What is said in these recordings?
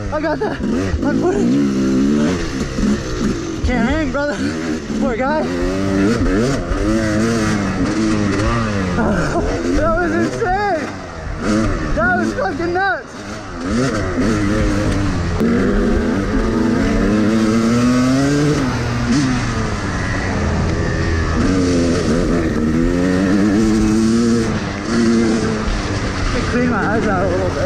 I got that on footage. Can't hang, brother. Poor guy. That was insane. That was fucking nuts. Clean my eyes out a little bit.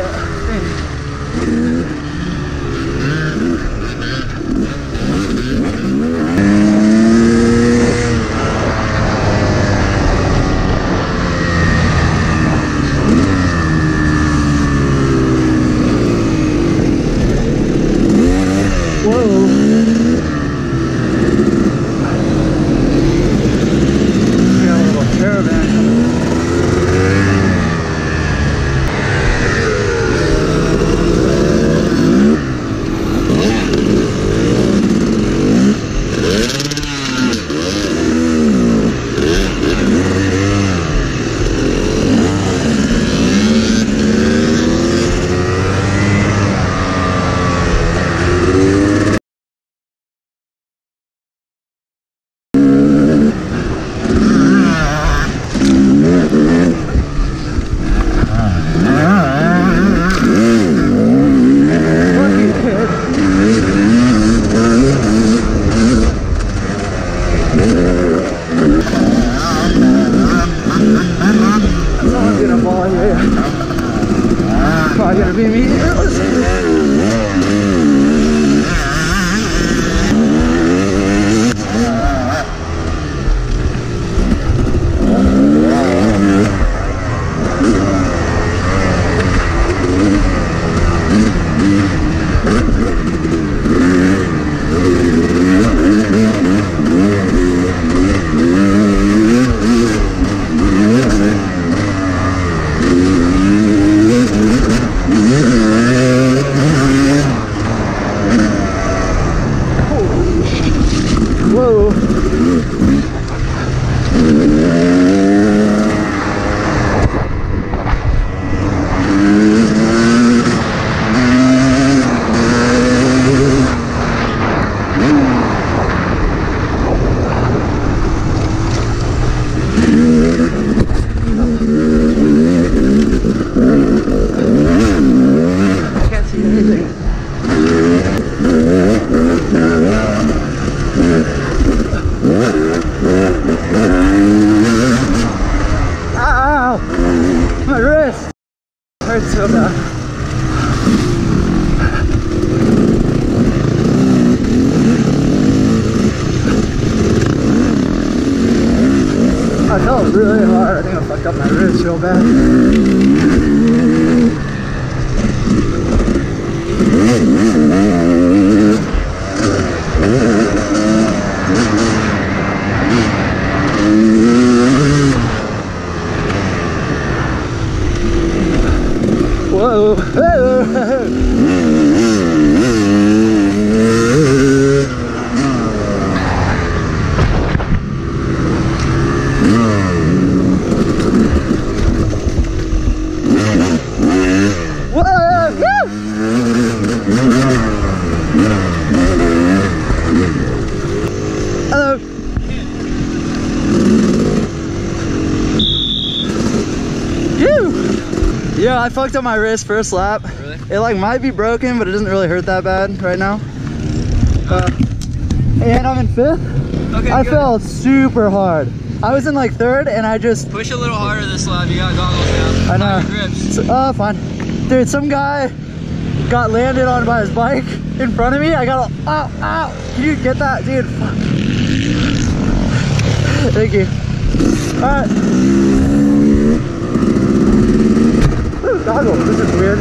Probably gonna be me. So bad. I felt really hard. I think I fucked up my wrist real bad. Whoa! Hello. Yeah, I fucked up my wrist first lap. Really? It like might be broken, but it doesn't really hurt that bad right now. And I'm in 5th. Okay, I fell super hard. I was in like 3rd, and I just push a little harder this lap. You got goggles down. I know. Grips. So, fine. Dude, some guy got landed on by his bike in front of me. I got a ow. Can you get that, dude? Fuck. Thank you. All right. Goggles, this is weird.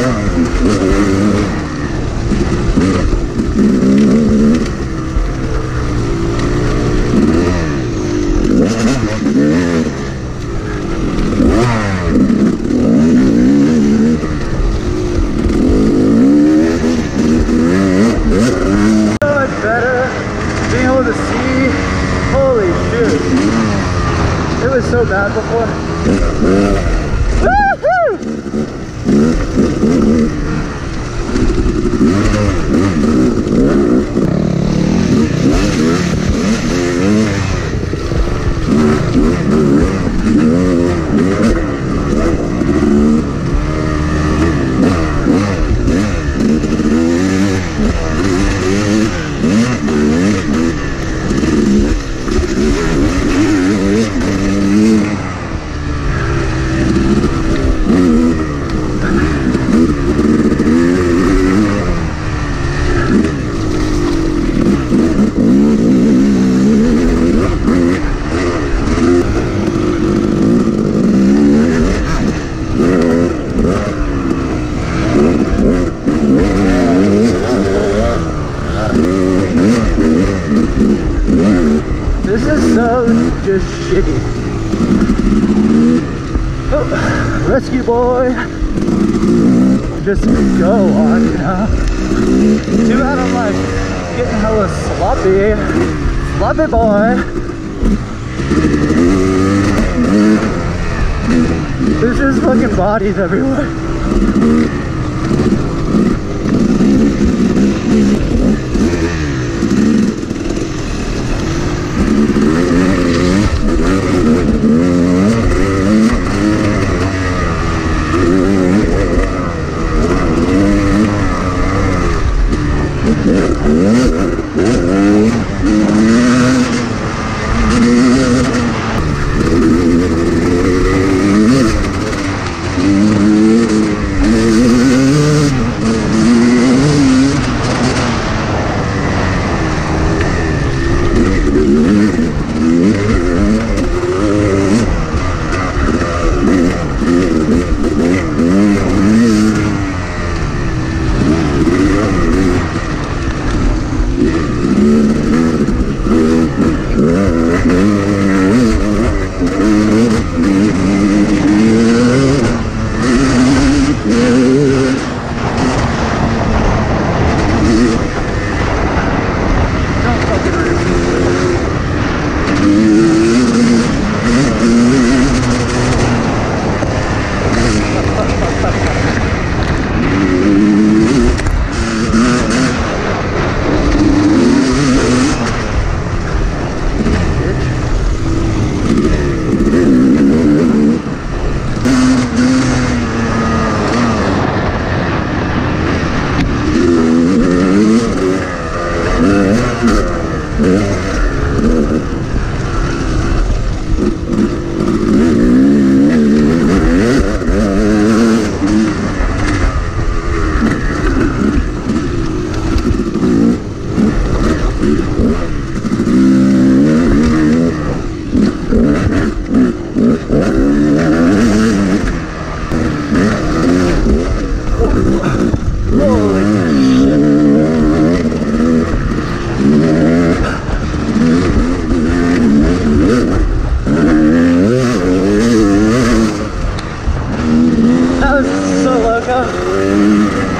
So bad before. This is so just shitty. Oh, rescue boy. Just go on, you know. Too bad I'm like getting hella sloppy. Sloppy boy. There's just fucking bodies everywhere. That was so loco.